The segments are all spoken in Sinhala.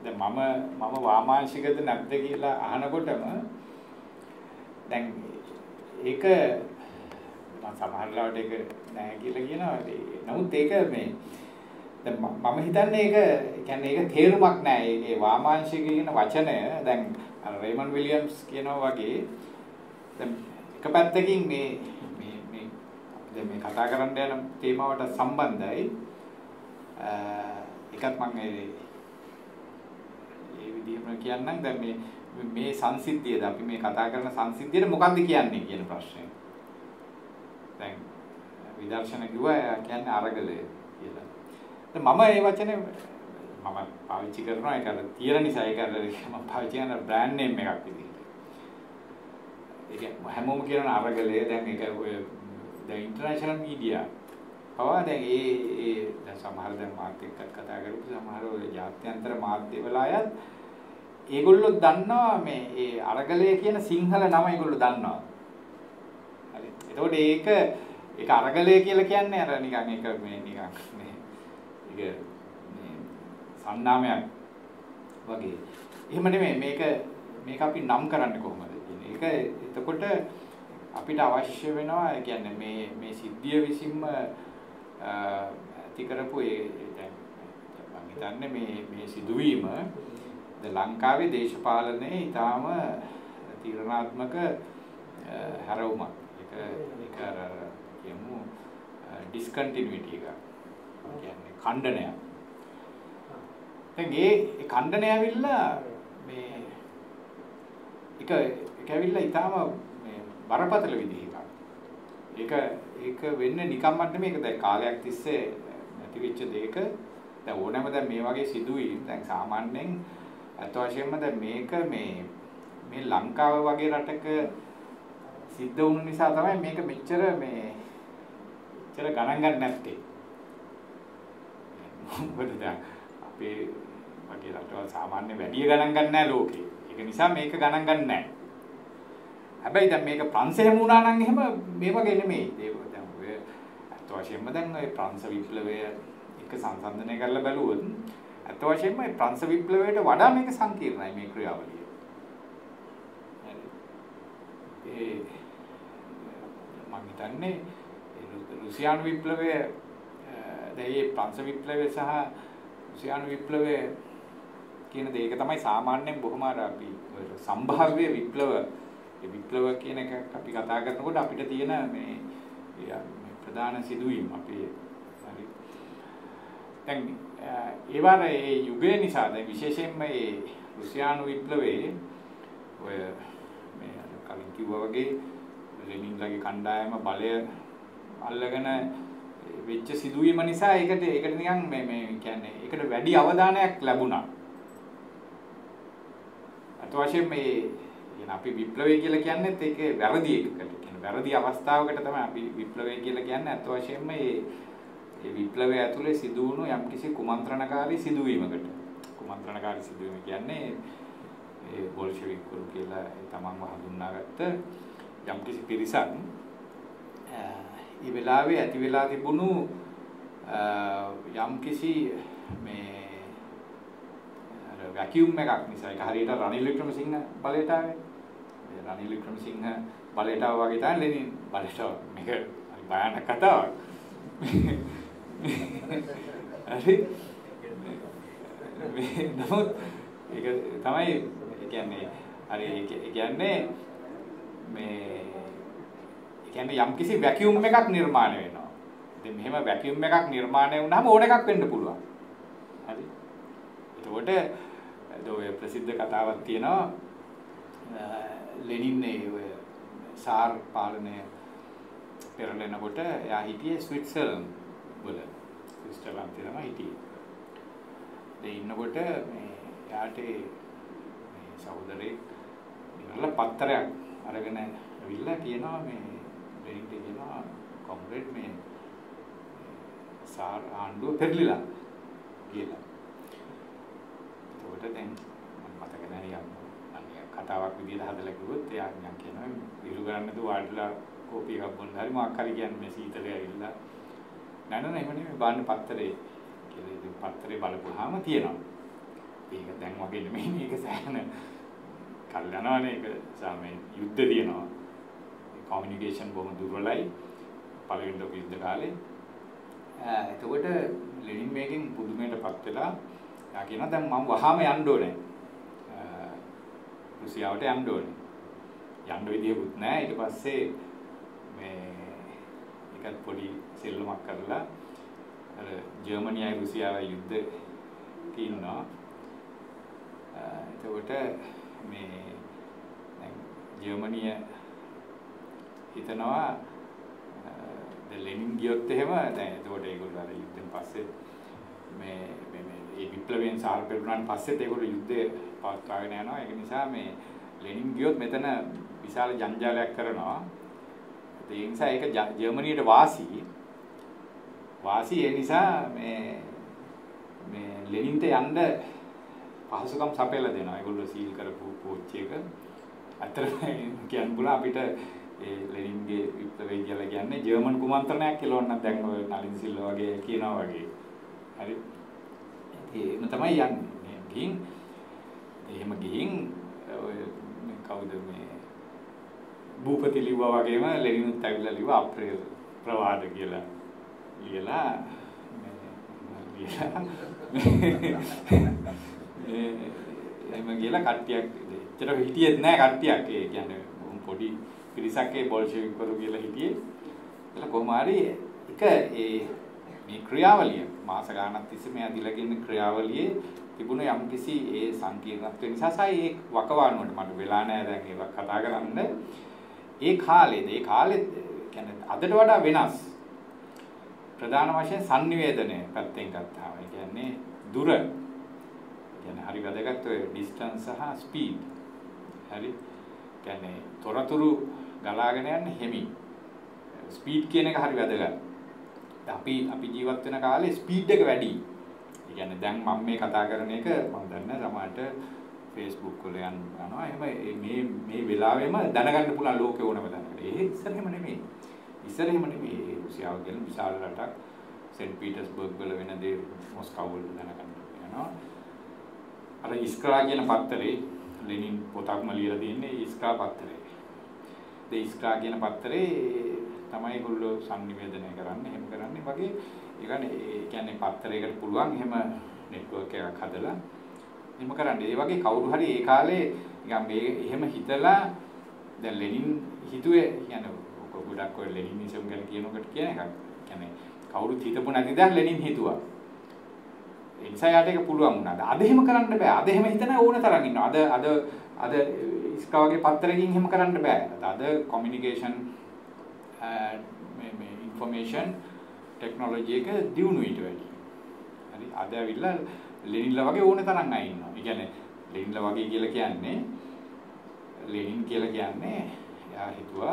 මම වාමාංශිකද නැද්ද කියලා අහනකොටම දැන් ඒක මම සමහරවිට ඒක නැහැ කියලා කියනවා. නමුත් ඒක මේ දැන් මම හිතන්නේ ඒක කියන්නේ ඒක තේරුමක් නැහැ. ඒ වාමාංශික කියන වචනය දැන් රේමන් විලියම්ස් කියනවා වගේ දැන් එක පැත්තකින් මේ දැන් මේ කතා කරන්න යන තේමාවට සම්බන්ධයි. එකක් මම ඒ විදිහම කියන්නම්. දැන් මේ සංසිද්ධියද අපි මේ කතා කරන සංසිද්ධියට මොකක්ද කියන්නේ කියන ප්‍රශ්නේ. දැන් විදර්ශන කිව්වා කියන්නේ අරගලය කියලා. දැන් මම මේ වචනේ මම පාවිච්චි කරනවා ඒක අර තියෙන නිසා ඒක අර මම පාවිච්චි කරන බ්‍රෑන්ඩ් නේම් එකක් විදිහට. ඒක හැමෝම කියන අරගලය දැන් ඒක ඔය දැන් ඉන්ටර්නැෂනල් මීඩියා පවා දැන් ඒ දැන් සමහර දැන් මාත් එක්ක කතා කරපු සමහර ඔය ජාත්‍යන්තර මාධ්‍යවල අයත් ඒගොල්ලෝ දන්නවා මේ ඒ අරගලය කියන සිංහල නම ඒගොල්ලෝ දන්නවා. හරි. එතකොට ඒක අරගලය කියලා කියන්නේ අර නිකන් ඒක මේ නිකන් මේ ඒක මේ සන්නාමයක් වගේ. එහෙම නෙමෙයි මේක අපි නම් කරන්නේ කොහොමද කියන්නේ. ඒක එතකොට අපිට අවශ්‍ය වෙනවා කියන්නේ මේ සිද්ධිය විසින්ම ඇති කරපු ඒ දැන් මම හිතන්නේ මේ සිදුවීම ලංකාවේ දේශපාලනයේ ඊටාම තීරණාත්මක හැරවුමක්. ඒක අර කියමු ඩිස්කන්ටිනියුටි එක. කියන්නේ ඛණ්ඩනයක්. දැන් ඒ ඛණ්ඩනය ඇවිල්ලා මේ ඒක ඇවිල්ලා ඊටාම මේ බරපතල විදිහකට. ඒක වෙන්නේ නිකම්මත් නෙමෙයි. ඒක දැන් කාලයක් තිස්සේ නැති වෙච්ච දෙයක. දැන් ඕනෑම දැන් මේ වගේ සිදුවීම් දැන් සාමාන්‍යයෙන් අත වශයෙන්ම දැන් මේක මේ ලංකාව වගේ රටක සිද්ධ වුණු නිසා තමයි මේක මෙච්චර ගණන් ගන්න නැත්තේ. මොකද දැන් අපේ වගේ රටවල් සාමාන්‍ය වැඩි ගණන් ගන්න නැහැ ලෝකේ. ඒක නිසා මේක ගණන් ගන්න නැහැ. හැබැයි දැන් මේක ප්‍රංශෙම වුණා නම් එහෙම මේ වගේ නෙමෙයි. ඒක දැන් ඔය අත වශයෙන්ම දැන් ඔය ප්‍රංශ විප්ලවය එක සංසන්දනය කරලා බැලුවොත් අත වශයෙන්ම මේ ප්‍රංශ විප්ලවයට වඩා මේක සංකීර්ණයි මේ ක්‍රියාවලිය. හරි. මම හිතන්නේ රුසියානු විප්ලවය දැන් මේ ප්‍රංශ විප්ලවය සහ රුසියානු විප්ලවය කියන දෙයක තමයි සාමාන්‍යයෙන් බොහොම අර අපි සම්භාව්‍ය විප්ලව විප්ලව කියන එක අපි කතා කරනකොට අපිට තියෙන මේ ප්‍රධාන සිදුවීම් අපි හරි දැන් ඒවර ඒ යුගය නිසා දැන් විශේෂයෙන්ම මේ රුසියානු විප්ලවයේ ඔය මේ කලින් කිව්වා වගේ ලෙනින්ලගේ කණ්ඩායම බලය අල්ලගෙන වෙච්ච සිදුවීම නිසා ඒකට නිකන් මේ කියන්නේ ඒකට වැඩි අවධානයක් ලැබුණා. අත වශයෙන් මේ අපි විප්ලවය කියලා කියන්නේ ඒකේ වැරදි එකකට කියන්නේ වැරදි අවස්ථාවකට තමයි අපි විප්ලවය කියලා කියන්නේ. අත වශයෙන්ම මේ විප්ලවය ඇතුලේ සිදු වුණු යම්කිසි කුමන්ත්‍රණකාරී සිදුවීමකට. කුමන්ත්‍රණකාරී සිදුවීම කියන්නේ ඒ බොල්ෂෙවික්වරු කියලා තමන්ව හඳුන්වාගත්ත යම්කිසි පිරිසක් මේ වෙලාවේ ඇති වෙලා තිබුණු යම්කිසි මේ වැකියුම් එකක් නිසා ඒක හරියට රනිල් වික්‍රමසිංහ බලයට ආවේ. ඒ රනිල් වික්‍රමසිංහ බලයට ආවා වගේ තමයි ලෙනින් බලයට මේක හරි භයානක කතාවක්. හරි. නමුත් ඒක තමයි කියන්නේ හරි කියන්නේ මේ කියන්නේ යම්කිසි වැකියුම් එකක් නිර්මාණය වෙනවා. ඉතින් මෙහෙම වැකියුම් එකක් නිර්මාණය වුණාම ඕන එකක් වෙන්න පුළුවන්. හරි. එතකොට ඔය ප්‍රසිද්ධ කතාවක් තියෙනවා ලෙනින් ඔය සාර් පාලනය පෙරලෙනකොට එයා හිටියේ ස්විට්සර්ලන්ඩ් වල. ස්විට්සර්ලන්ඩ් තමයි හිටියේ. ඒ ඉන්නකොට මේ එයාට මේ සහෝදරේ ඉන්නලා පත්තරයක් අරගෙන ඇවිල්ලා කියනවා මේ ලෙනින්ට කියනවා කොම්රේඩ් මේ සාර් ආණ්ඩුව පෙරලිලා කියලා. ඒකට දැන් මම මතක නැහැ කතාවක් විදිහට හදලා කිව්වොත් එයා නිකන් කියනවා විරු ගන්න නේද වාඩිලා කෝපි එකක් බොන්න හරි මොකක් හරි කියන්නේ මේ සීතලේ ඇවිල්ලා නෑ එහෙම නෙමෙයි බලන්න පත්තරේ කියලා. ඉතින් පත්තරේ බලපුවාම තියෙනවා. ඒක දැන් මගේ නෙමෙයි මේක සෑහෙන කල් යනවානේ ඒක සාමේ යුද්ධ තියෙනවා කමියුනිකේෂන් බොහොම දුර්වලයි පළවෙනි ලෝක යුද්ධ කාලේ එතකොට ලෙනින් මේකෙන් පුදුමයටපත් වෙලා යා කියනවා දැන් මම වහාම යන්න ඕනේ රුසියාවට යන්න ඕනේ යන්න විදියකුත් නැහැ ඊට පස්සේ මේ එකත් පොඩි සෙල්ලමක් කරලා අර ජර්මනියයි රුසියාවයි යුද්ධ තියෙනවා එතකොට මේ දැන් ජර්මනිය හිතනවා දැන් ලෙනින් ගියොත් එහෙම දැන් එතකොට ඒගොල්ලෝ අර යුද්ධෙන් පස්සේ මේ මේ විප්ලවයෙන් සාල් පෙරුණාන් පස්සෙත් ඒගොල්ලෝ යුද්ධේ පවත්වාගෙන යනවා ඒක නිසා මේ ලෙනින් ගියොත් මෙතන විශාල ජංජාලයක් කරනවා ඒ නිසා ඒක ජර්මනියට වාසි ඒ නිසා මේ ලෙනින්ට යන්න පහසුකම් සපයලා දෙනවා ඒගොල්ලෝ සීල් කරපු කෝච් එක අතර කියන්න බුණා අපිට ඒ ලෙනින්ගේ විප්ලවය කියලා කියන්නේ ජර්මන් කුමන්ත්‍රණයක් කියලා වුණා දැන් ඔය නලින් සිල්වා වගේ කියනවා වගේ හරි ඒකම තමයි යන්නේ ගිහින් එහෙම ගිහින් ඔය කවුද මේ භූපති ලිව්වා වගේම ලෙනිනුත් ඇවිල්ලා ලිව්වා අප්‍රේල් ප්‍රවාද කියලා ලියලා එහෙම ගිහලා කට්ටියක් එච්චර හිටියෙත් නෑ කට්ටියක් ඒ කියන්නේ පොඩි පිරිසක් ඒ බොල්ෂෙවික්වරු කියලා හිටියේ එතන කොහොම හරි එක මේ ක්‍රියාවලිය මාස ගානක් තිස්සේ මේ අදිලගෙන ක්‍රියාවලියේ තිබුණ යම්කිසි ඒ සංකීර්ණත්වය නිසා සයි ඒ වකවානුවට මට වෙලා නෑ දැන් ඒක කතා කරන්න ඒ කාලේ කියන්නේ අදට වඩා වෙනස් ප්‍රධාන වශයෙන් sannivedana පැත්තෙන් ගත්තාම ඒ කියන්නේ දුර කියන්නේ හරි වැදගත් ඔය distance සහ speed හරි කියන්නේ තොරතුරු ගලාගෙන යන්නේ හිමි ස්පීඩ් කියන එක හරි වැදගත් අපි ජීවත් වෙන කාලේ ස්පීඩ් එක වැඩි ඒ කියන්නේ දැන් මම මේ කතා කරන එක මම දන්නේ සමහරට Facebook වල යනවා එහෙම මේ වෙලාවෙම දැනගන්න පුළුවන් ලෝකේ ඕනම දැනගන්න ඒ ඉස්සර එහෙම නෙමෙයි රුසියාව කියන විශාල රටක් සෙන්ට් පීටර්ස්බර්ග් වල වෙන දේ මොස්කෝව වල දැනගන්න වෙනවා අර ඉස්ක්‍රා කියන පත්තරේ ලෙනින් පොතක්ම ලියලා තියෙන්නේ ඉස්ක්‍රා පත්තරේ ඒ ඉස්ක්‍රා කියන පත්තරේ තමයි ඒගොල්ලෝ sannivedanaya කරන්නේ එහෙම කරන්නේ වගේ ඒ කියන්නේ පත්තරයකට පුළුවන් එහෙම නෙට්වර්ක් එකක් හදලා එහෙම කරන්නේ ඒ වගේ කවුරු හරි ඒ කාලේ නිකන් මේ එහෙම හිතලා දැන් ලෙනින් හිතුවේ කියන්නේ ගොඩක් ඔය ලෙනිනිසම් ගැන කියනකොට කියන එකක්. කියන්නේ කවුරුත් හිතපු නැති දා ලෙනින් හිතුවා. ඒ නිසා යාට ඒක පුළුවන් වුණා. අද එහෙම කරන්න බෑ. අද එහෙම හිතන ඕන තරම් ඉන්නවා. අද ඉස්කාවගේ පත්තරකින් එහෙම කරන්න බෑ. අද කොමියුනිකේෂන් මේ ইনফরমේෂන් ටෙක්නොලොජි එක දියුණු ඊට වැඩි. හරි අද ඇවිල්ලා ලෙනින්ලා වගේ ඕන තරම් අය ඉන්නවා. ඒ කියන්නේ ලෙනින්ලා වගේ කියලා කියන්නේ ලෙනින් කියලා කියන්නේ එයා හිතුවා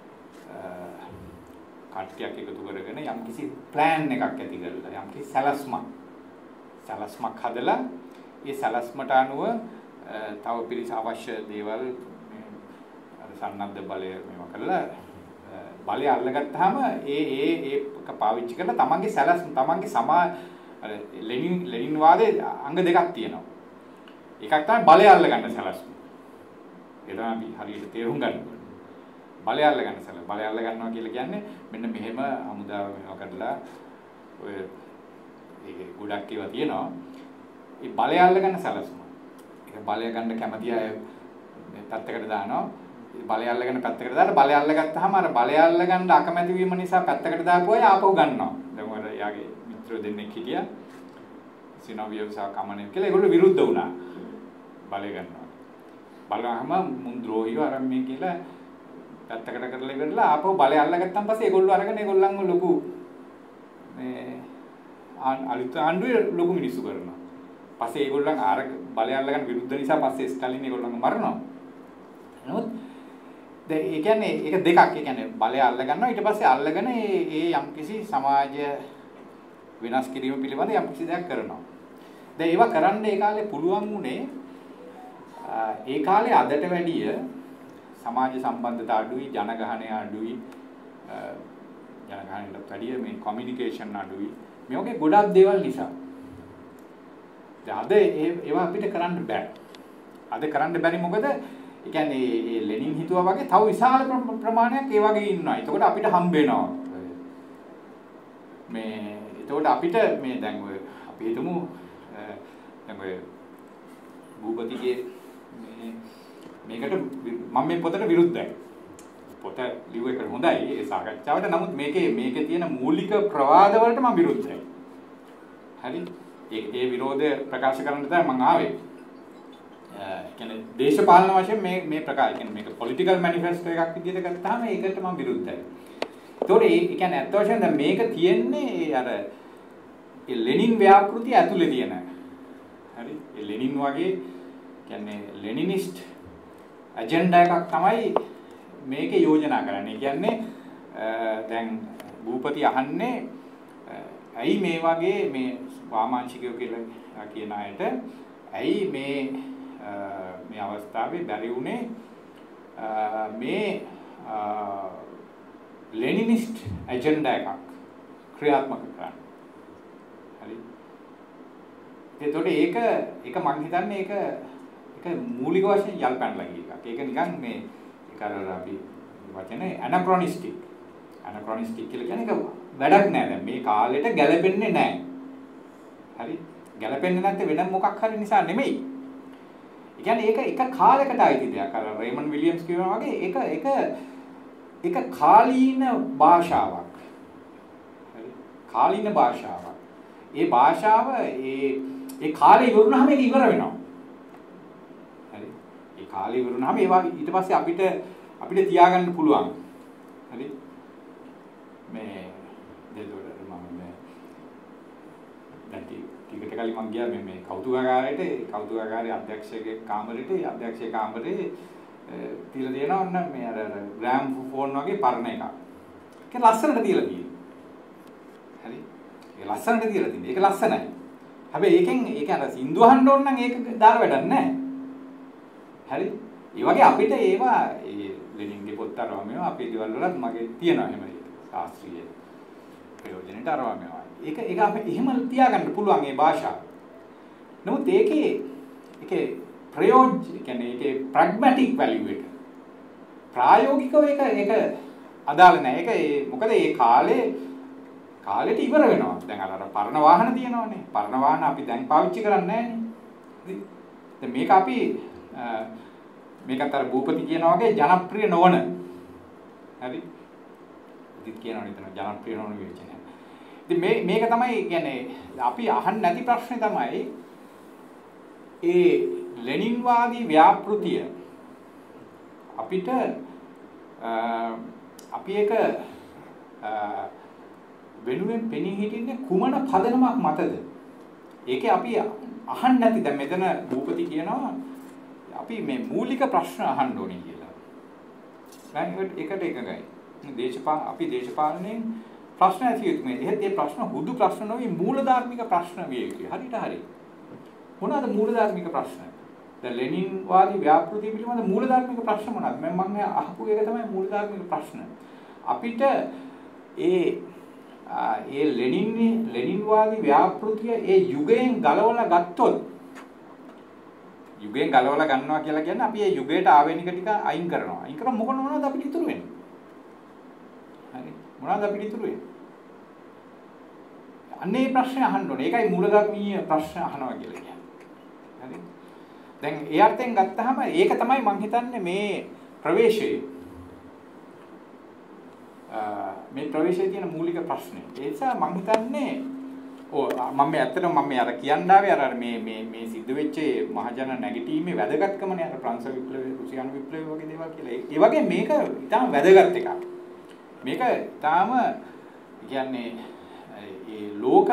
කට්ටියක් එකතු කරගෙන යම්කිසි plan එකක් ඇති කරලා යම්කිසි සැලැස්මක් හදලා ඒ සැලැස්මට අනුව තව පිරිස අවශ්‍ය දේවල් අර සන්නද්ධ බලය මේවා කරලා බලය අල්ලගත්තාම ඒක පාවිච්චි කරලා තමන්ගේ අර ලෙනින් වාදයේ අංග දෙකක් තියෙනවා. එකක් තමයි බලය අල්ලගන්න සැලැස්ම. ඒක තමයි හරියට තේරුම් ගන්න ඕනේ. බලය අල්ලගන්න බලය අල්ල ගන්නවා කියලා කියන්නේ මෙන්න මෙහෙම හමුදාව මේවා කරලා ඔය ඒකේ ගොඩක් ඒවා තියෙනවා. ඒ බලය අල්ලගන්න සැලසුම. ඒක බලය ගන්න කැමති අය පැත්තකට දානවා. ඒ බලය අල්ලගන්න පැත්තකට දාලා බලය අල්ලගත්තාම අර බලය අල්ලගන්න අකමැති වීම නිසා පැත්තකට දාපු අය ආපහු ගන්නවා. දැන් ඔය යාගේ මිත්‍රයෝ දෙන්නෙක් හිටියා. සිනෝවියෝ සහ කමනේ කියලා ඒගොල්ලෝ විරුද්ධ වුණා. බලය ගන්නවා. බලවහම මුන් ද්‍රෝහිව අරන් මේ කියලා පැත්තකට කරලා ඉවරලා ආපහු බලය අල්ලගත්තාන් පස්සේ ඒගොල්ලෝ අරගෙන ඒගොල්ලන්ව ලොකු මේ අලුත් ආණ්ඩුවේ ලොකු මිනිස්සු කරනවා. පස්සේ ඒගොල්ලන් අර බලය අල්ලගන්න විරුද්ධ නිසා පස්සේ ස්ටාලින් ඒගොල්ලන්ව මරනවා. නමුත් දැන් ඒ කියන්නේ ඒක දෙකක්. ඒ කියන්නේ බලය අල්ලගන්නවා ඊට පස්සේ අල්ලගෙන ඒ යම්කිසි සමාජ වෙනස් කිරීම පිළිබඳ යම්කිසි දෙයක් කරනවා. දැන් ඒවා කරන්න ඒ කාලේ පුළුවන් වුණේ ඒ කාලේ අදට වැඩිය සමාජ සම්බන්ධතා අඩුයි ජනගහනය අඩුයි ජනගහනයට වැඩිය මේ කොමියුනිකේෂන් අඩුයි මේ වගේ ගොඩක් දේවල් නිසා දැන් අද ඒවා අපිට කරන්න බෑ. අද කරන්න බැරි මොකද? ඒ කියන්නේ මේ ලෙනින් හිතුවා වගේ තව විශාල ප්‍රමාණයක් ඒ වගේ ඉන්නවා. ඒකෝට අපිට හම්බ වෙනවා. එතකොට අපිට මේ දැන් ඔය අපි හිතමු දැන් ඔය භූපතිගේ මේකට මම මේ පොතට විරුද්ධයි. පොත ලියුව එක හොඳයි ඒ සාකච්ඡාවට. නමුත් මේකේ තියෙන මූලික ප්‍රවාද වලට මම විරුද්ධයි. හරි? ඒ විරෝධය ප්‍රකාශ කරන්න තමයි මම ආවේ. කියන්නේ දේශපාලන වශයෙන් මේ ප්‍රකාශ කියන්නේ මේක පොලිටිකල් මැනිෆෙස්ටෝ එකක් විදිහට ගත්තාම ඒකට මම විරුද්ධයි. ඒතකොට ඒ කියන්නේ අත් වශයෙන් දැන් මේක තියෙන්නේ අර ඒ ලෙනින් ව්‍යාපෘතිය ඇතුලේ තියෙන. හරි? ඒ ලෙනින් වගේ කියන්නේ ලෙනිනිස්ට් ඇජෙන්ඩා එකක් තමයි මේකේ යෝජනා කරන්නේ. කියන්නේ දැන් භූපති අහන්නේ ඇයි මේ වගේ මේ වාමාංශිකයෝ කියලා කියන අයට ඇයි මේ අවස්ථාවේ බැරි වුණේ මේ ලෙනිනිස්ට් ඇජෙන්ඩා එකක් ක්‍රියාත්මක කරන්න. හරි. ඒතකොට ඒක මම හිතන්නේ ඒක මූලික වශයෙන් යල්පැනලා ගිය එකක්. ඒක නිකන් මේ ඒක අර අපි වචනේ ඇනක්‍රොනිස්ටික්. ඇනක්‍රොනිස්ටික් කියලා කියන්නේ ඒක වැඩක් නෑ. දැන් මේ කාලෙට ගැලපෙන්නේ නෑ. හරි. ගැලපෙන්නේ නැත්te වෙන මොකක් හරි නිසා නෙමෙයි. ඒ කියන්නේ ඒක එක කාලයකට ආйти දෙයක්. අර රේමන් විලියම්ස් කියනවා වගේ ඒක කාලීන භාෂාවක්. හරි. කාලීන භාෂාවක්. ඒ භාෂාව ඒ කාලේ ඉවරුනහම ඒක ඉවර වෙනවා. හරි. ඒ කාලේ ඉවරුනහම ඒවා ඊට පස්සේ අපිට තියාගන්න පුළුවන්. හරි. මේ දෙදොඩ මම දැන් ටිකට කලින් මම ගියා මේ කෞතුකාගාරයේ අධ්‍යක්ෂකගේ කාමරේට අධ්‍යක්ෂක කාමරේ තියලා දෙනවා ඔන්න මේ අර ග්‍රෑම් ෆෝන් වගේ පරණ එකක්. ඒක ලස්සනට තියලා තියෙනවා. හරි. ඒ ලස්සනට තියලා තියෙනවා. ඒක ලස්සනයි. හැබැයි ඒක අර සින්දු අහන්න ඕන නම් ඒක දාලා වැඩක් නැහැ. හරි. ඒ වගේ අපිට ඒවා ඒ ලෙනින්ගේ පොත් අරවම මේවා අපේ දේවල් වලත් මගේ තියෙනවා එහෙම ශාස්ත්‍රීය ප්‍රයෝජනෙට අරවම මේවා. ඒක අපිට එහෙම තියාගන්න පුළුවන් මේ භාෂාව. නමුත් ඒකේ කියන්නේ ඒකේ ප්‍රැග්මැටික් වැලියු එක ප්‍රායෝගිකව ඒක අදාළ නැහැ. ඒක මොකද මේ කාලෙට ඉවර වෙනවා. දැන් අර පරණ වාහන තියෙනවානේ. පරණ වාහන අපි දැන් පාවිච්චි කරන්නේ නැහැනේ. දැන් මේක අපි මේකත් අර භූපති කියනවා වගේ ජනප්‍රිය නොවන. හරි. ඉතින් කියනවා නේද ජනප්‍රිය නොවන විචනය. ඉතින් මේක තමයි කියන්නේ අපි අහන්න නැති ප්‍රශ්නේ තමයි ඒ ලෙනින්වාදී ව්‍යාපෘතිය අපිට අපි එක වෙනුවෙන් පෙනී හිටින්නේ කුමන පදනමක් මතද? ඒකේ අපි අහන්න නැති දැන් මෙතන භූපති කියනවා අපි මේ මූලික ප්‍රශ්න අහන්න ඕනේ කියලා. දැන් ඒකට එකගයි. අපි දේශපාලනයෙන් ප්‍රශ්න ඇති යුතුයි. එහෙත් මේ ප්‍රශ්න හුදු ප්‍රශ්න නෙවෙයි මූලධාර්මික ප්‍රශ්න විය යුතුයි. හරියට හරි. මොනවාද මූලධාර්මික ප්‍රශ්න? දැන් ලෙනින් වාදී ව්‍යාපෘතිය පිළිබඳ මූලධාර්මික ප්‍රශ්න මොනවාද? මම අහපු එක තමයි මූලධාර්මික ප්‍රශ්න. අපිට ඒ ලෙනින් වාදී ව්‍යාපෘතිය ඒ යුගයෙන් ගලවලා ගත්තොත් යුගයෙන් ගලවලා ගන්නවා කියලා කියන්නේ අපි ඒ යුගයට ආවේනික ටික අයින් කරනවා. අයින් කරා මොනවද අපිට ඉතුරු වෙන්නේ? හරි. මොනවද අපිට ඉතුරු වෙන්නේ? අන්නේ ප්‍රශ්න අහන්න ඕනේ. ඒකයි මූලධර්මීය ප්‍රශ්න අහනවා කියලා කියන්නේ. හරි. දැන් ඒ අර්ථයෙන් ගත්තාම ඒක තමයි මම හිතන්නේ මේ ප්‍රවේශයේ තියෙන මූලික ප්‍රශ්නේ. ඒ නිසා මම හිතන්නේ මම ඇත්තටම අර කියන්න ආවේ අර මේ සිද්ධ වෙච්ච මහජන නැගිටීමේ වැදගත්කමනේ අර ප්‍රංශ විප්ලවය, රුසියානු විප්ලවය වගේ දේවල් කියලා. ඒ වගේ මේක ඉතාම වැදගත් එකක්. මේක ඉතාම කියන්නේ ඒ ලෝක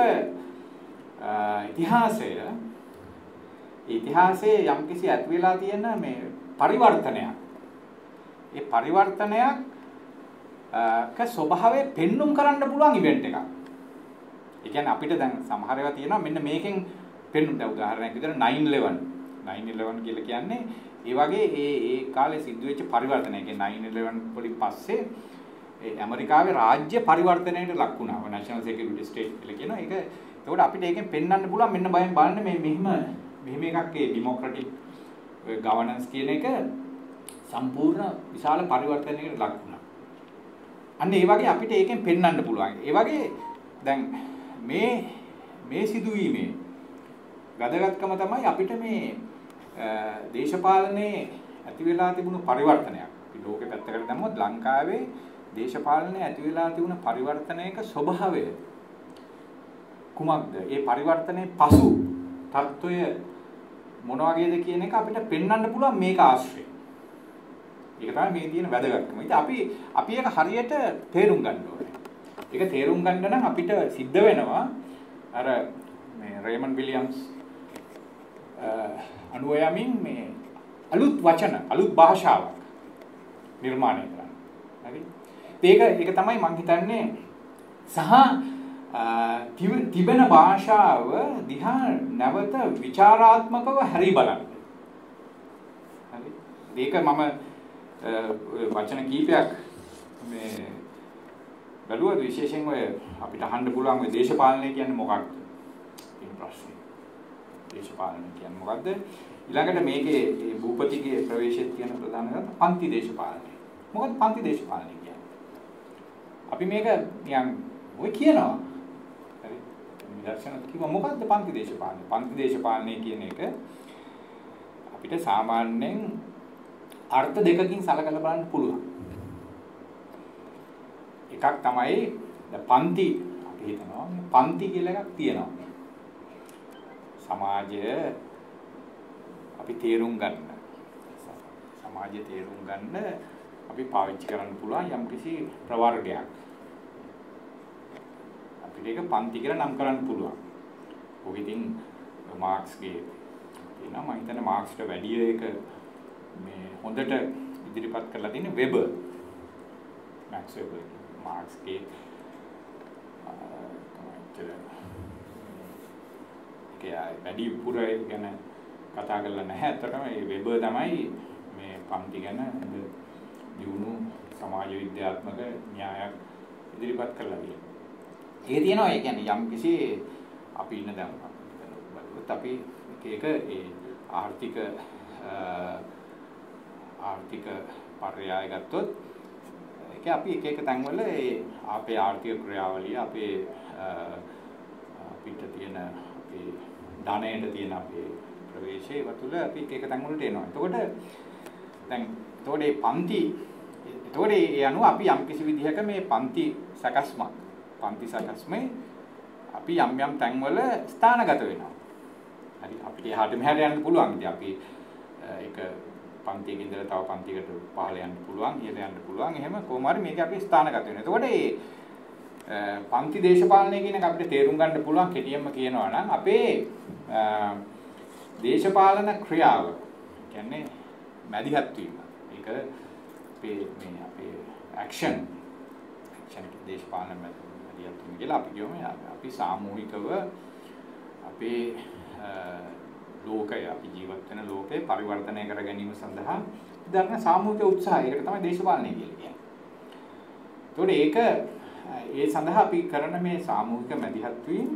ඉතිහාසයේ යම්කිසි ඇති වෙලා තියෙන මේ පරිවර්තනයක්. ඒ පරිවර්තනයක් ස්වභාවය පෙන්눔 කරන්න පුළුවන් ඉවෙන්ට් එකක්. ඒ කියන්නේ අපිට දැන් සමහර ඒවා තියෙනවා මෙන්න මේකෙන් පෙන්눔. දැන් උදාහරණයක් විදිහට 9/11 කියලා කියන්නේ ඒ වගේ ඒ කාලේ සිද්ධ වෙච්ච පරිවර්තනය. ඒ කියන්නේ 9/11 වලින් පස්සේ ඒ ඇමරිකාවේ රාජ්‍ය පරිවර්තනයට ලක් වුණා. නැෂනල් සිකියුරිටි ස්ටේට් කියලා කියනවා. එතකොට අපිට ඒකෙන් පෙන්වන්න පුළුවන් මෙන්න බලන්න මේ මෙහෙම එකක් ඒ ඩෙමොක්‍රැටික් ගවර්නන්ස් කියන එක සම්පූර්ණ විශාල පරිවර්තනයකට ලක් වුණා. අන්න ඒ වගේ අපිට ඒකෙන් පෙන්වන්න පුළුවන්. ඒ වගේ දැන් මේ සිදුවීමේ වැදගත්කම තමයි අපිට මේ දේශපාලනයේ ඇති වෙලා තිබුණු පරිවර්තනයක්. අපි ලෝකෙ පැත්තකට දැම්මොත් ලංකාවේ දේශපාලනයේ ඇති වෙලා තිබුණ පරිවර්තනයක ස්වභාවය කුමක්ද? ඒ පරිවර්තනයේ පසු තත්ත්වය මොන වගේද කියන එක අපිට පෙන්වන්න පුළුවන් මේක ආශ්‍රයෙන්. ඒක තමයි මේ තියෙන වැදගත්කම. ඉතින් අපි ඒක හරියට තේරුම් ගන්න ඕනේ. ඒක තේරුම් ගන්න නම් අපිට සිද්ධ වෙනවා අර මේ රේමන් විලියම්ස් අනුයමින් මේ අලුත් වචන අලුත් භාෂාවක් නිර්මාණය කරන්න. හරි? ඒක තමයි මම හිතන්නේ සහ තිබෙන භාෂාව දිහා නැවත විචාරාත්මකව හැරි බලන්න. හරි? ඒක මම වචන කීපයක් මේ බැලුවා විශේෂයෙන් ඔය අපිට අහන්න පුළුවන් ඔය දේශපාලනය කියන්නේ මොකක්ද කියන ප්‍රශ්නේ. දේශපාලනය කියන්නේ මොකද්ද? ඊළඟට මේකේ මේ භූපතිගේ ප්‍රවේශයේ තියෙන ප්‍රධාන දේ පන්ති දේශපාලනය. මොකක්ද පන්ති දේශපාලනය කියන්නේ? අපි මේක නිකන් ඔය කියනවා. හරි? නිදර්ශනත් කිව්ව මොකක්ද පන්ති දේශපාලනය? පන්ති දේශපාලනය කියන එක අපිට සාමාන්‍යයෙන් අර්ථ දෙකකින් සලකලා බලන්න පුළුවන්. එකක් තමයි පන්ති අපි හිතනවා පන්ති කියලා එකක් තියෙනවා. සමාජය අපි තේරුම් ගන්න. සමාජය තේරුම් ගන්න අපි පාවිච්චි කරන්න පුළුවන් යම්කිසි ප්‍රවර්ගයක්. අපිට ඒක පන්ති කියලා නම් කරන්න පුළුවන්. ඔක ඉතින් මාක්ස්ගේ තියෙනවා මම හිතන්නේ මාක්ස්ට වැඩි එක මේ හොඳට ඉදිරිපත් කරලා තියෙන්නේ වෙබර්. මැක්ස් වෙබර් මාක්ස්ගේ වැඩි පුරේ ගැන කතා කරලා නැහැ. අතරම මේ වෙබර් තමයි මේ පන්ති ගැන දියුණු සමාජ විද්‍යාත්මක න්‍යායක් ඉදිරිපත් කරලා තියෙනවා. ඒ තියෙනවා ඒ කියන්නේ යම්කිසි අපි ඉන්න දැන් බලුවොත් අපි එක ඒ ආර්ථික පර්යාය ගත්තොත් ඒක අපි එක තැන්වල ඒ අපේ ආර්ථික ක්‍රියාවලිය අපේ අපිට තියෙන අපේ ධනයට තියෙන අපේ ප්‍රවේශය ඒව තුළ අපි එක තැන්වලට එනවා. එතකොට දැන් මේ පන්ති එතකොට ඒ අනුව අපි යම්කිසි විදිහක මේ පන්ති සැකස්මේ අපි යම් තැන්වල ස්ථානගත වෙනවා. හරි අපිට එහාට මෙහාට යන්න පුළුවන්. ඉතින් අපි ඒක පන්තියක ඉඳලා තව පන්තියකට පහළ යන්න පුළුවන්, ඉහළ යන්න පුළුවන්. එහෙම කොහොම හරි මේක අපි ස්ථානගත වෙනවා. එතකොට මේ පන්ති දේශපාලනය කියන එක අපිට තේරුම් ගන්න පුළුවන් කෙටියෙන්ම කියනවා නම් අපේ දේශපාලන ක්‍රියාව කියන්නේ මැදිහත් වීම. ඒක අපේ ඇක්ෂන් දේශපාලන මැදිහත් වීම කියලා අපි කියමු. අපි සාමූහිකව අපේ ලෝකය අපි ජීවත් වෙන ලෝකේ පරිවර්තනය කර ගැනීම සඳහා දරන සාමූහික උත්සාහය. ඒකට තමයි දේශපාලනය කියලා කියන්නේ. ඒතකොට ඒ සඳහා අපි කරන මේ සාමූහික මැදිහත් වීම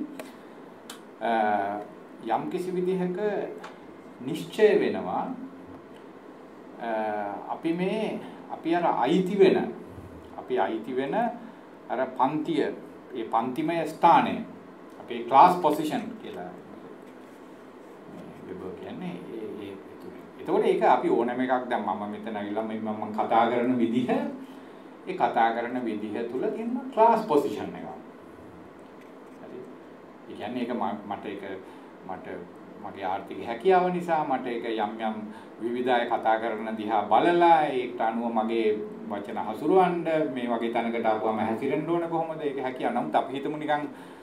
යම් කිසි විදිහක නිශ්චය වෙනවා අපි අර අයිති වෙන අර පන්තිය ඒ පන්තිමය ස්ථානය අපේ ක්ලාස් පොසිෂන් කියලා වෙබර් කියන්නේ එතකොට ඒක අපි ඕනෑම එකක් දැන් මම මෙතන ඇවිල්ලා මම කතා කරන විදිහ ඒ කතා කරන විදිහ තුල තියෙන ක්ලාස් පොසිෂන් එක. හරි. ඒ කියන්නේ ඒක මට මගේ ආර්ථික හැකියාව නිසා මට ඒක යම් විවිධ අය කතා කරන දිහා බලලා ඒකට අනුව මගේ වචන හසුරවන්න මේ වගේ තැනකට ආවම හැසිරෙන්න ඕන කොහොමද ඒක හැකියාව. නමුත් අපි හිතමු නිකන්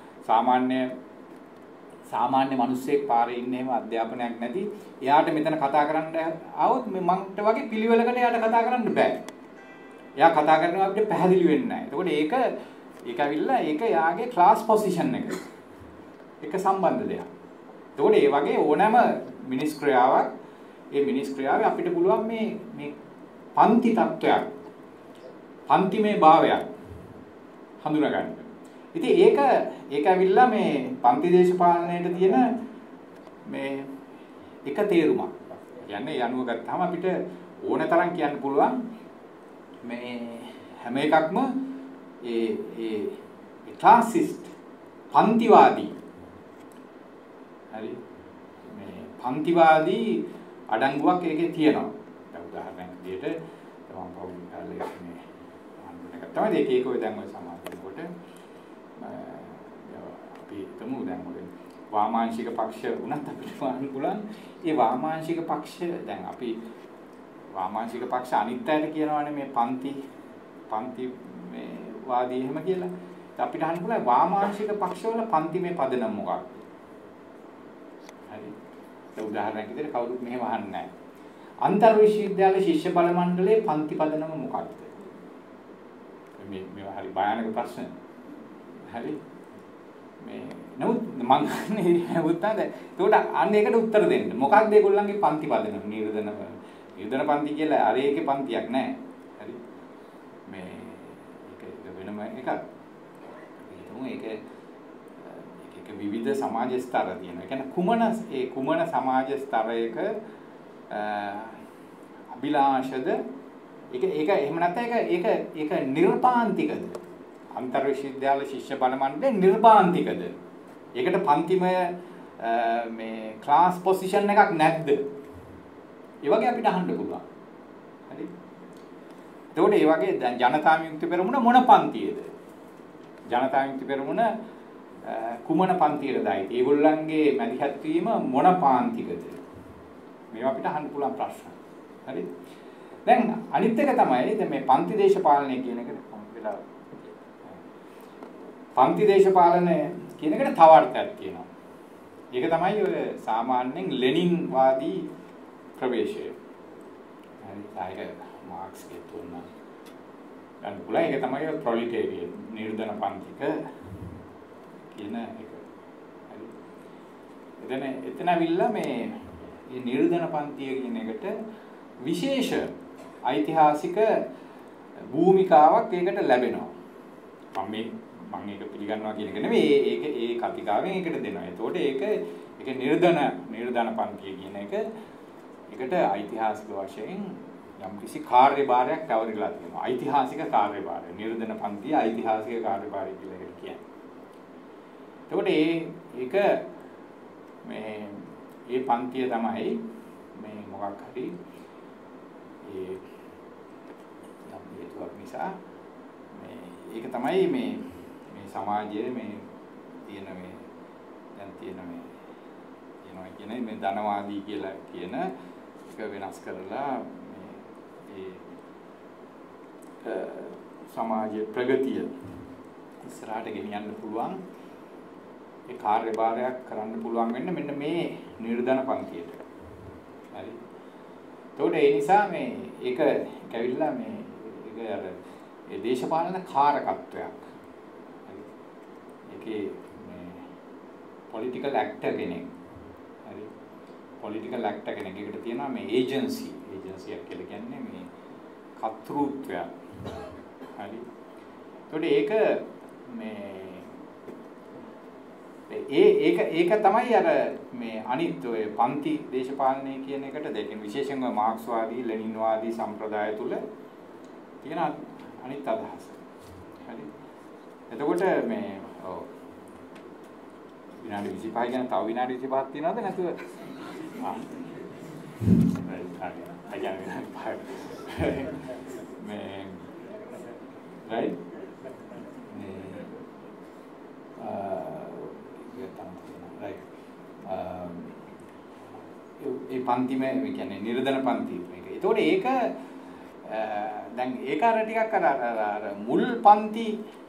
සාමාන්‍ය මිනිස්සෙක් පාරේ ඉන්න එහෙම අධ්‍යාපනයක් නැති එයාට මෙතන කතා කරන්න ආවොත් මන්ට වගේ පිළිවෙලකට එයාට කතා කරන්න බෑ. එයා කතා කරනවා අපිට පැහැදිලි වෙන්නේ නැහැ. එතකොට ඒක ඇවිල්ලා ඒක යාගේ ක්ලාස් පොසිෂන් එක. එක සම්බන්ධ දෙයක්. එතකොට ඒ වගේ ඕනෑම මිනිස් ක්‍රියාවක් ඒ මිනිස් ක්‍රියාවේ අපිට පුළුවන් මේ පන්ති තත්වයක් පන්තිමේ භාවයක් හඳුනා ගන්න. ඉතින් ඒක ඇවිල්ලා මේ පන්ති දේශපාලනයට තියෙන මේ එක තේරුමක්. කියන්නේ යනුව ගත්තාම අපිට ඕන තරම් කියන්න පුළුවන් මේ හැම එකක්ම ඒ ක්ලාසිස්ට් පන්තිවාදී. හරි මේ පන්තිවාදී අඩංගුවක් ඒකේ තියෙනවා. දැන් උදාහරණයක් විදිහට තමන් පොඩි කාලේ මේ අනුනක තමයි ඒක ඔය දැන් ඔය සමාජෙකට අපි තමු දැන් ඔය වාමාංශික පක්ෂ උනත් අපිට වහන්න පුළුවන්. ඒ වාමාංශික පක්ෂ දැන් අපි වාමාංශික පක්ෂ අනිත් අයට කියනවානේ මේ පන්ති මේ වාදී එහෙම කියලා. අපිට අහන්න පුළුවන් වාමාංශික පක්ෂවල පන්ති මේ පදනම මොකක්ද? හරි. ඒ උදාහරණයක් විදිහට කවුරුත් මෙහෙම අහන්නේ නැහැ. අන්තර් විශ්වවිද්‍යාල ශිෂ්‍ය බල මණ්ඩලයේ පන්ති පදනම මොකක්ද? මේ හරි භයානක ප්‍රශ්න. හරි. මේ නමුත් මම කියන්නේ උත්තරද? ඒකට අන්න ඒකට උත්තර දෙන්න. මොකක්ද ඒගොල්ලන්ගේ පන්ති පදනම? නිර්දන පන්ති කියලා අර ඒකේ පන්තියක් නැහැ. හරි. මේ ඒක වෙනම එකක්. ඒක විවිධ සමාජ ස්තර තියෙනවා. ඒ කියන්නේ කුමන සමාජ ස්තරයක අභිලාෂද ඒක එහෙම නැත්නම් ඒක නිර්පාන්තිකද? අන්තර් විශ්වවිද්‍යාල ශිෂ්‍ය බල මණ්ඩලයේ නිර්පාන්තිකද? ඒකට පන්තිමය මේ ක්ලාස් පොසිෂන් එකක් නැද්ද? ඒ වගේ අපිට අහන්න පුළුවන්. හරි. එතකොට ඒ වගේ දැන් ජනතා විමුක්ති පෙරමුණ මොන පන්තියේද? ජනතා විමුක්ති පෙරමුණ කුමන පන්තියටද අයිති? ඒගොල්ලන්ගේ මැදිහත් වීම මොන පාන්තිකද? මේවා අපිට අහන්න පුළුවන් ප්‍රශ්න. හරි. දැන් අනිත් එක තමයි දැන් මේ පන්ති දේශපාලනය කියන එකට වෙලා පන්ති දේශපාලනය කියන එකට තව අර්ථයක් තියෙනවා. ඒක තමයි ඔය සාමාන්‍යයෙන් ලෙනින් වාදී ප්‍රවේශය. හරි. ඒක මාක්ස්ගේ තුන ගන්න පුළුවන්. ඒක තමයි ප්‍රොලිටේරියන් නිර්ධන පන්තික කියන එක. හරි. එතන අවිල්ලා මේ නිර්ධන පන්තිය කියන එකට විශේෂ ඓතිහාසික භූමිකාවක් ඒකට ලැබෙනවා. මම ඒක පිළිගන්නවා කියන එක නෙවෙයි. ඒක ඒ කතිකාවෙන් ඒකට දෙනවා. ඒතකොට ඒක නිර්ධන පන්තිය කියන එක ඒකට ඓතිහාසික වශයෙන් යම්කිසි කාර්යභාරයක් පැවරලා තියෙනවා. ඓතිහාසික කාර්යභාරය. නිර්ධන පන්තිය ඓතිහාසික කාර්යභාරය කියලා ඒකට කියන්නේ. එතකොට ඒක මේ පන්තිය තමයි මේ මොකක් හරි ඒ යම් හේතුවක් නිසා ඒක තමයි මේ සමාජයේ මේ තියෙන මේ දැන් තියෙන මේ කියනවා කියන්නේ මේ ධනවාදී කියලා කියන එක වෙනස් කරලා මේ සමාජයේ ප්‍රගතිය ඉස්සරහට ගෙනියන්න පුළුවන් ඒ කාර්යභාරයක් කරන්න පුළුවන් වෙන්න මෙන්න මේ නිර්ධන පන්තියට. හරි. ඒතකොට ඒ නිසා මේ ඒක කැවිලා මේ ඒක අර ඒ දේශපාලන කාරකත්වයක්. හරි. ඒකේ මේ පොලිටිකල් ඇක්ටර් කෙනෙක්. හරි. පොලිටිකල් ඇක්ටර් කෙනෙක්. ඒකට තියෙනවා මේ ඒජන්සි. ඒජන්සියක් කියලා කියන්නේ මේ කර්තෘත්වය. හරි. ඒතකොට ඒක මේ ඒක තමයි අර මේ අනිත් ඔය පන්ති දේශපාලනය කියන එකට දෙකින් විශේෂයෙන්ම මාක්ස්වාදී ලෙනින්වාදී සම්ප්‍රදාය තුල තියෙන අනිත් අදහස. හරි. එතකොට මේ ඔව් විනාඩි 25 ගැන තව විනාඩි 25ක් තියෙනවද නැතුව? මේ right ඒ පන්තිම කියන්නේ නිර්ධන පන්ති මේක. ඒතකොට ඒක දැන් ඒක අර ටිකක් අර මුල් පන්ති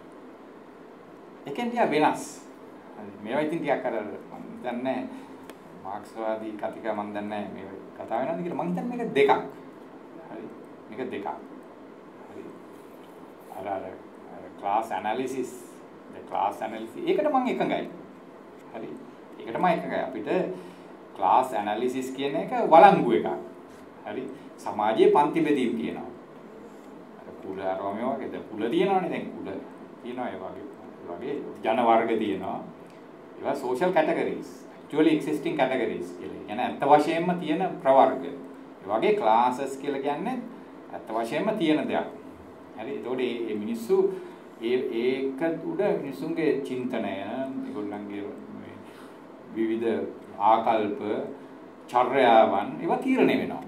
එකෙන් ටික වෙනස්. මේවා ඉතින් ටිකක් අර මම දන්නේ මාක්ස්වාදී කතිකා මම දන්නේ මේ කතා වෙනවද කියලා මම හිතන්නේ මේක දෙකක්. හරි. මේක දෙකක්. හරි. අර ක්ලාස් ඇනලිසිස් ඒකට මම එකඟයි. හරි. ඒකට මම එකඟයි. අපිට ක්ලාස් ඇනලිසිස් කියන එක වළංගු එකක්. හරි. සමාජයේ පන්ති බෙදීම් තියෙනවා. අර කුල අරම වගේ කුල තියෙනවනේ දැන් කුල තියෙනවා ඒ වගේ වගේ ජන වර්ග තියෙනවා. ඒවා social categories. Actually existing categories කියලා. يعني ඇත්ත වශයෙන්ම තියෙන ප්‍රවර්ග. ඒ වගේ classes කියලා කියන්නේ ඇත්ත වශයෙන්ම තියෙන දෙයක්. හරි. ඒතකොට මේ මිනිස්සු ඒක උඩ මිනිසුන්ගේ චින්තනය, ඒගොල්ලන්ගේ විවිධ ආකල්ප, චර්යාවන් ඒවා තීරණය වෙනවා.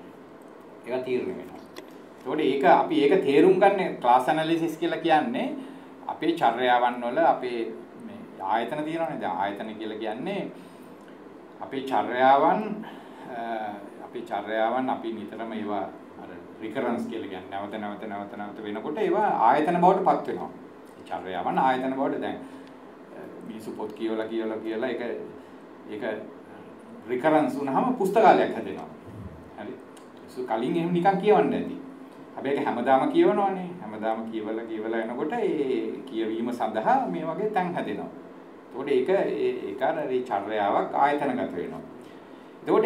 ඒතකොට ඒක තේරුම් ගන්න ක්ලාස් ඇනලිසිස් කියලා කියන්නේ අපේ චර්යාවන් වල අපේ මේ ආයතන තියෙනවනේ. දැන් ආයතන කියලා කියන්නේ අපේ චර්යාවන් අපි නිතරම ඒවා අර රිකරන්ස් කියලා කියන්නේ නැවත වෙනකොට ඒවා ආයතන බවට පත් වෙනවා. ඒ චර්යාවන් ආයතන බවට දැන් මිනිස්සු පොත් කියලා ඒක රිකරන්ස් වුණාම පුස්තකාලයක් හැදෙනවා. හරි. ඒක කලින් එහෙම නිකන් කියවන්නේ නැති. හැබැයි ඒක හැමදාම කියවනවනේ. හැමදාම කියවලා එනකොට ඒ කියවීම සඳහා මේ වගේ තැන් හැදෙනවා. එතකොට ඒක අර ඒ චර්යාවක් ආයතනගත වෙනවා. එතකොට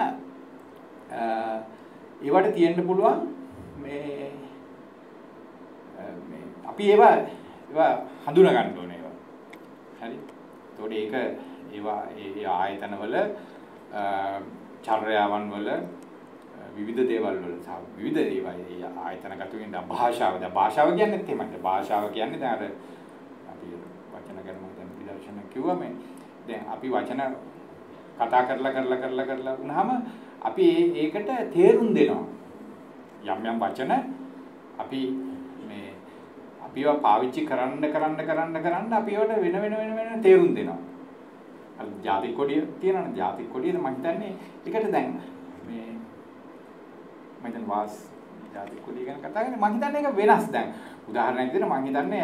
ඒවට තියෙන්න පුළුවන් මේ අපි ඒවා හඳුනා ගන්න ඕනේ ඒවා. හරි. එතකොට ඒ ආයතනවල චර්යාවන් වල විවිධ දේවල් වල විවිධ ඒවා ඒ ආයතනගත වෙන භාෂාව කියන්නේ එහෙමද? භාෂාව කියන්නේ දැන් අර අපි වචන ගැන මම විදර්ශන කිව්වම දැන් අපි වචන කතා කරලා වුණාම අපි ඒකට තේරුම් දෙනවා. යම් වචන අපිව පාවිච්චි කරන්න අපි ඒවට වෙන තේරුම් දෙනවා. අර ජාතික කොඩිය තියෙනවනේ. ජාතික කොඩියද මම හිතන්නේ ඒකට දැන් මම දැන් වාස් ජාතික කොඩිය ගැන කතා කරන්නේ මම හිතන්නේ ඒක වෙනස් දැන්. උදාහරණයක් දෙන්න මම හිතන්නේ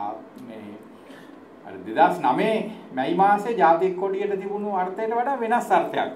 අර 2009 මැයි මාසේ ජාතික කොඩියට තිබුණු අර්ථයට වඩා වෙනස් අර්ථයක්.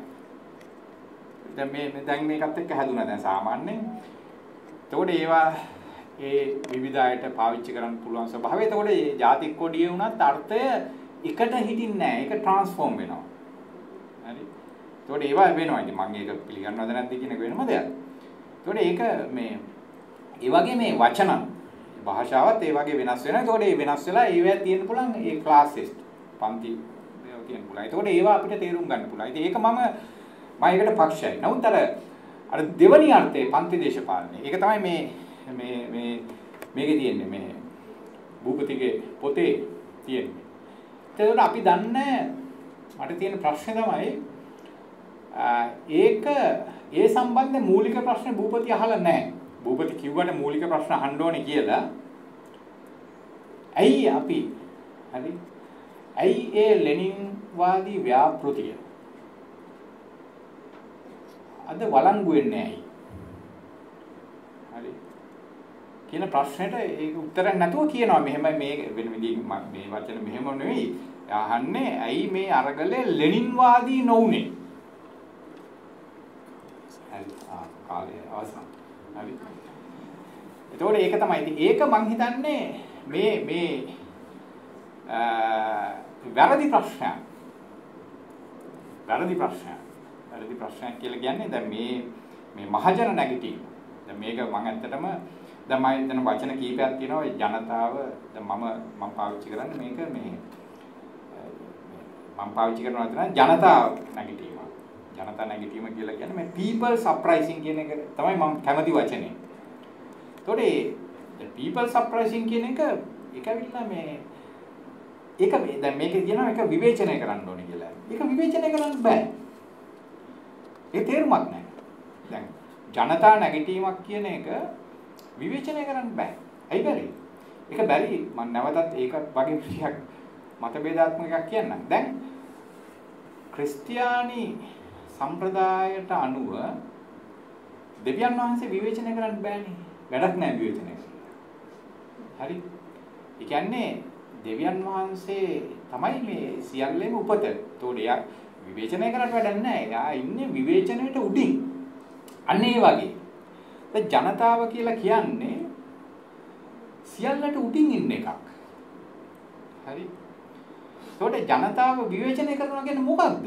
දැන් මේකත් එක්ක හැදුනා දැන් සාමාන්‍යයෙන්. එතකොට ඒවා ඒ විවිධ අයට පාවිච්චි කරන්න පුළුවන් ස්වභාවය. එතකොට මේ ජාතික කොඩිය වුණත් අර්ථය එකට හිටින්නේ නැහැ. ඒක ට්‍රාන්ස්ෆෝම් වෙනවා. හරි. එතකොට ඒවා වෙනවා. ඉතින් මම ඒක පිළිගන්නවද නැද්ද කියන එක වෙනම දෙයක්. එතකොට ඒක ඒ වගේ මේ වචන භාෂාවත් ඒ වගේ වෙනස් වෙනවා. එතකොට ඒ වෙනස් වෙලා ඒවා තියෙන්න පුළුවන් ඒ ක්ලාසෙස් පන්ති ඒවා තියෙන්න පුළුවන්. එතකොට ඒවා අපිට තේරුම් ගන්න පුළුවන්. ඉතින් ඒක මම ඒකට පක්ෂයි. නමුත් අර දෙවනි අර්ථයේ පන්ති දේශපාලනය. ඒක තමයි මේකේ තියෙන්නේ මේ භූපතිගේ පොතේ තියෙන්නේ. ඒකට අපි දන්නේ මට තියෙන ප්‍රශ්නේ තමයි ඒ සම්බන්ධ මූලික ප්‍රශ්න භූපති අහලා නැහැ. භූපති කිව්වට මූලික ප්‍රශ්න අහන්න ඕනේ කියලා. ඇයි ඒ ලෙනින් වාදී ව්‍යාපෘතිය අද වළංගු වෙන්නේ ඇයි? හරි. කියන ප්‍රශ්නෙට ඒක උත්තරයක් නැතුව කියනවා මෙහෙම මේ වෙන විදිහකින් මේ වචන මෙහෙම නෙවෙයි. අහන්නේ ඇයි මේ අරගලේ ලෙනින් වාදී නොඋනේ? හරි. කාලේ අවසන්. හරි. එතකොට ඒක තමයි. ඉතින් ඒක මං හිතන්නේ මේ වැරදි ප්‍රශ්නයක්. වැරදි ප්‍රශ්නයක් කියලා කියන්නේ දැන් මේ මහජන නැගිටීම. දැන් මේක මම ඇත්තටම දැන් මම එතන වචන කීපයක් තියෙනවා ජනතාව දැන් මම පාවිච්චි කරන්නේ මේක මම පාවිච්චි කරනවා තමයි ජනතා නැගිටීම. ජනතා නැගිටීම කියලා කියන්නේ මේ people's uprising කියන එක තමයි මම කැමති වචනේ. ඒතකොට මේ people's uprising කියන එක ඇවිල්ලා ඒක දැන් මේක කියනවා ඒක විවේචනය කරන්න ඕනේ කියලා. ඒක විවේචනය කරන්න බෑ. ඒ තේරුමක් නැහැ. දැන් ජනතා නැගිටීමක් කියන එක විවේචනය කරන්න බෑ. ඇයි බැරි? ඒක බැරි මම නැවතත් ඒක වගේ ටිකක් මතභේදාත්මක එකක් කියන්නම්. දැන් ක්‍රිස්තියානි සම්ප්‍රදායට අනුව දෙවියන් වහන්සේ විවේචනය කරන්න බෑනේ. වැඩක් නැහැ විවේචනය කරලා. හරි? ඒ කියන්නේ දෙවියන් වහන්සේ තමයි මේ සියල්ලේම උපත. ඒතකොට විවේචනය කරන්න වැඩක් නැහැ. එයා ඉන්නේ විවේචනයට උඩින්. අන්න ඒ වගේ. දැන් ජනතාව කියලා කියන්නේ සියල්ලට උඩින් ඉන්න එකක්. හරි? ඒතකොට ජනතාව විවේචනය කරනවා කියන්නේ මොකක්ද?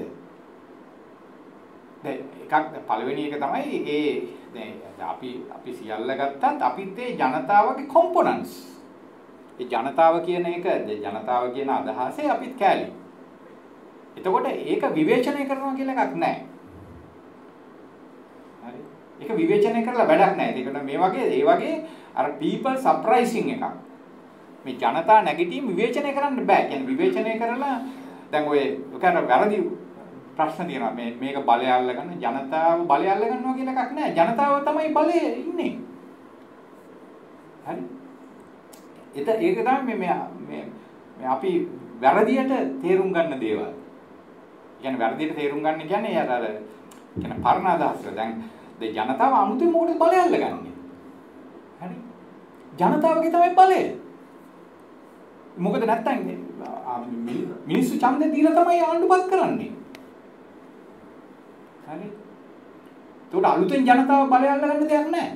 දැන් එකක් පළවෙනි එක තමයි දැන් අපි සියල්ල ගත්තත් අපිත් ඒ ජනතාවගේ කොම්පොනන්ට්ස්. ඒ ජනතාව කියන එක ජනතාව කියන අදහසේ අපිත් කැලි. එතකොට ඒක විවේචනය කරනවා කියලා එකක් නැහැ. හරි. ඒක විවේචනය කරලා වැඩක් නැහැ. ඒකට මේ වගේ ඒ වගේ අර people surprising එකක්. මේ ජනතා නැගිටීම් විවේචනය කරන්න බෑ. කියන්නේ විවේචනය කරලා දැන් ඔය උකර වැරදි ප්‍රශ්න තියෙනවා. මේක බලය අල්ලගන්න ජනතාව බලය අල්ල ගන්නවා කියලා එකක් නැහැ. ජනතාව තමයි බලයේ ඉන්නේ. හරි. ඒක තමයි මේ අපි වැරදියට තේරුම් ගන්න දේවල්. කියන්නේ වැරදියට තේරුම් ගන්න කියන්නේ අර කියන පරණ අදහස. දැන් ජනතාව අමුතුවෙන් මොකටද බලය අල්ලගන්නේ? හරි. ජනතාවගේ තමයි බලය. මොකද නැත්තම් මිනිස්සු ඡන්දේ දීලා තමයි ආණ්ඩුපත් කරන්නේ. හරි. ඒකට අලුතෙන් ජනතාව බලය අල්ලගන්න දෙයක් නැහැ.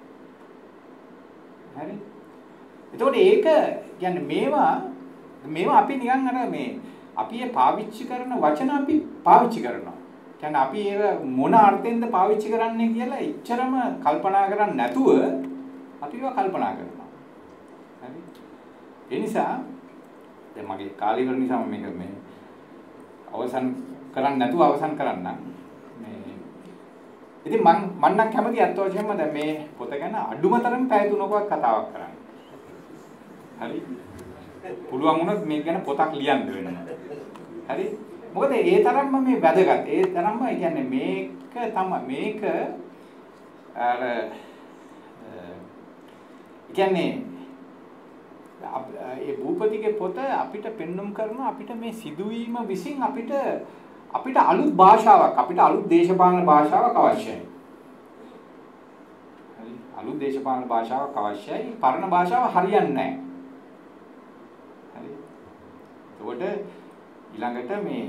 හරි. එතකොට ඒක කියන්නේ මේවා අපි නිකන් අර මේ අපි පාවිච්චි කරන වචන අපි පාවිච්චි කරනවා. කියන්නේ අපි ඒක මොන අර්ථයෙන්ද පාවිච්චි කරන්නේ කියලා එච්චරම කල්පනා කරන්නේ නැතුව අපි ඒවා කල්පනා කරනවා. හරි. ඒ නිසා දැන් මගේ කාලය ඉවර නිසා මම මේක අවසන් කරන්න නැතුව අවසන් කරන්නම්. ඉතින් මම නම් කැමති අත්වශයෙන්ම දැන් මේ පොත ගැන අඩුම තරම් පැය 3කවත් කතාවක් කරන්න. හරි. පුළුවන් වුණොත් මේක ගැන පොතක් ලියන්න වෙනවා. හරි. මොකද ඒ තරම්ම මේ වැදගත්. ඒ තරම්ම කියන්නේ මේක අර කියන්නේ ඒ භූපතිගේ පොත අපිට පෙන්눔 කරන අපිට මේ සිදුවීම විසින් අපිට අලුත් භාෂාවක් අපිට අලුත් දේශපාලන භාෂාවක් අවශ්‍යයි. හරි අලුත් දේශපාලන භාෂාවක් අවශ්‍යයි. පරණ භාෂාව හරියන්නේ නැහැ. හරි. ඒකට ඊළඟට මේ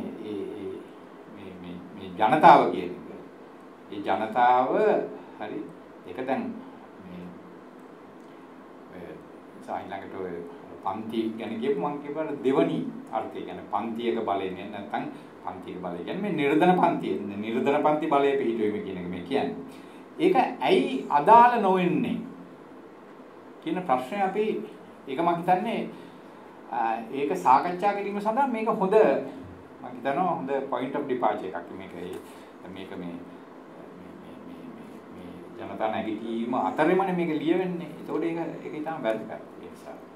ජනතාව කියන එක. මේ ජනතාව හරි ඒක දැන් මේ ඊළඟට ඔය පන්ති ගැන කියපු මම කියපුවා දෙවනි අර්ථය කියන්නේ පන්තියක බලය නේ නැත්නම් පන්තියක බලය කියන්නේ මේ නිර්ධන පන්ති බලය පිළිතුරු කියන එක මේ කියන්නේ. ඒක ඇයි අදාළ නොවෙන්නේ කියන ප්‍රශ්නේ අපි ඒක මම හිතන්නේ ඒක සාකච්ඡා කිරීම සඳහා මේක හොඳ මම හිතනවා හොඳ point of departure එකක් මේක මේ ජනතා නැගිටීම අතරෙමනේ මේක ලියවෙන්නේ. ඒතකොට ඒක ඊටම වැදගත් ඒ නිසා